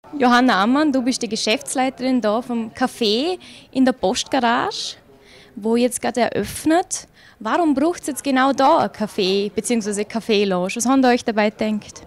Johanna Ammann, du bist die Geschäftsleiterin da vom Café in der Postgarage, wo jetzt gerade eröffnet. Warum braucht es jetzt genau da ein Café bzw. Café-Lounge? Was habt ihr euch dabei gedacht?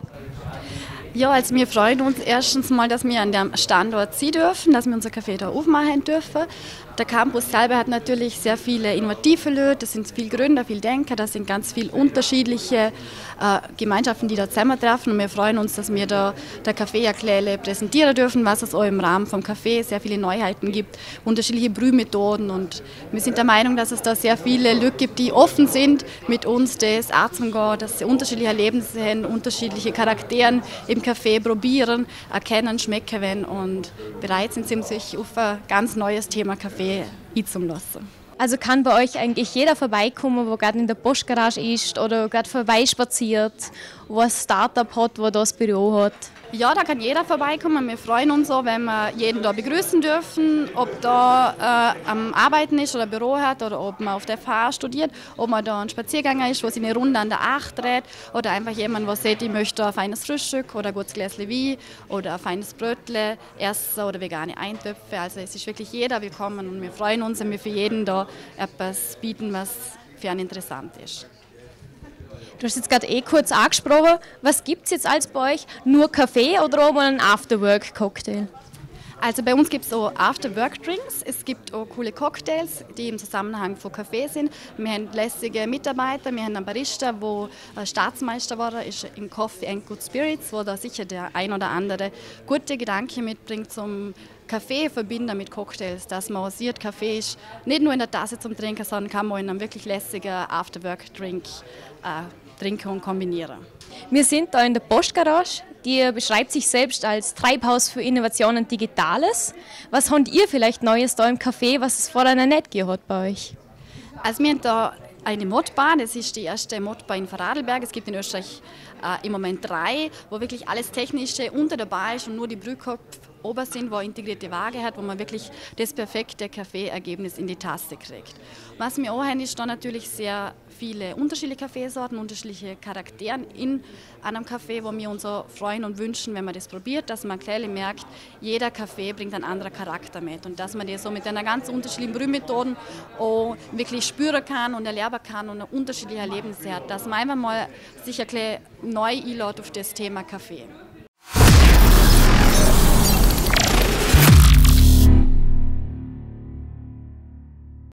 Ja, also wir freuen uns erstens mal, dass wir an dem Standort sein dürfen, dass wir unser Café da aufmachen dürfen. Der Campus selber hat natürlich sehr viele innovative Leute, das sind viele Gründer, viele Denker, das sind ganz viele unterschiedliche Gemeinschaften, die da zusammentreffen. Und wir freuen uns, dass wir da der Café erklären, präsentieren dürfen, was es auch im Rahmen vom Café sehr viele Neuheiten gibt, unterschiedliche Brühmethoden. Und wir sind der Meinung, dass es da sehr viele Leute gibt, die offen sind, mit uns das anzugehen, dass sie unterschiedliche Erlebnisse haben, unterschiedliche Charaktere im Café probieren, erkennen, schmecken wollen und bereit sind, sich auf ein ganz neues Thema Kaffee einzulassen. Also kann bei euch eigentlich jeder vorbeikommen, der gerade in der Postgarage ist oder gerade vorbeispaziert, wo ein Startup hat, wo das Büro hat? Ja, da kann jeder vorbeikommen. Wir freuen uns so, wenn wir jeden da begrüßen dürfen, ob da am Arbeiten ist oder ein Büro hat oder ob man auf der FH studiert, ob man da ein Spaziergänger ist, wo sich eine Runde an der Acht dreht oder einfach jemand, der sagt, ich möchte ein feines Frühstück oder ein gutes Gläschen Wein oder ein feines Brötle essen oder vegane Eintöpfe. Also es ist wirklich jeder willkommen und wir freuen uns, wenn wir für jeden da etwas bieten, was für ihn interessant ist. Du hast jetzt gerade kurz angesprochen, was gibt es jetzt alles bei euch? Nur Kaffee oder auch mal einen Afterwork-Cocktail? Also bei uns gibt es auch After-Work-Drinks, es gibt auch coole Cocktails, die im Zusammenhang von Kaffee sind. Wir haben lässige Mitarbeiter, wir haben einen Barista, der Staatsmeister war, ist im Coffee and Good Spirits, wo da sicher der ein oder andere gute Gedanke mitbringt zum Kaffee verbinden mit Cocktails, dass man auch sieht, Kaffee ist nicht nur in der Tasse zum Trinken, sondern kann man in einem wirklich lässigen After-Work-Drink trinken und kombinieren. Wir sind da in der Postgarage, die beschreibt sich selbst als Treibhaus für Innovationen Digitales. Was habt ihr vielleicht Neues da im Café, was es vorher noch nicht gegeben hat bei euch? Also wir haben da eine Modbar, das ist die erste Modbar in Vorarlberg. Es gibt in Österreich im Moment 3, wo wirklich alles Technische unter dabei ist und nur die Brühköpfe oben sind, wo eine integrierte Waage hat, wo man wirklich das perfekte Kaffeeergebnis in die Tasse kriegt. Was wir auch haben, ist da natürlich sehr viele unterschiedliche Kaffeesorten, unterschiedliche Charaktere in einem Kaffee, wo wir uns so freuen und wünschen, wenn man das probiert, dass man gleich merkt, jeder Kaffee bringt einen anderen Charakter mit und dass man das so mit einer ganz unterschiedlichen Brühmethoden auch wirklich spüren kann und erleben kann und unterschiedliche Erlebnisse hat, dass man einfach mal sich ein bisschen neu einlädt auf das Thema Kaffee.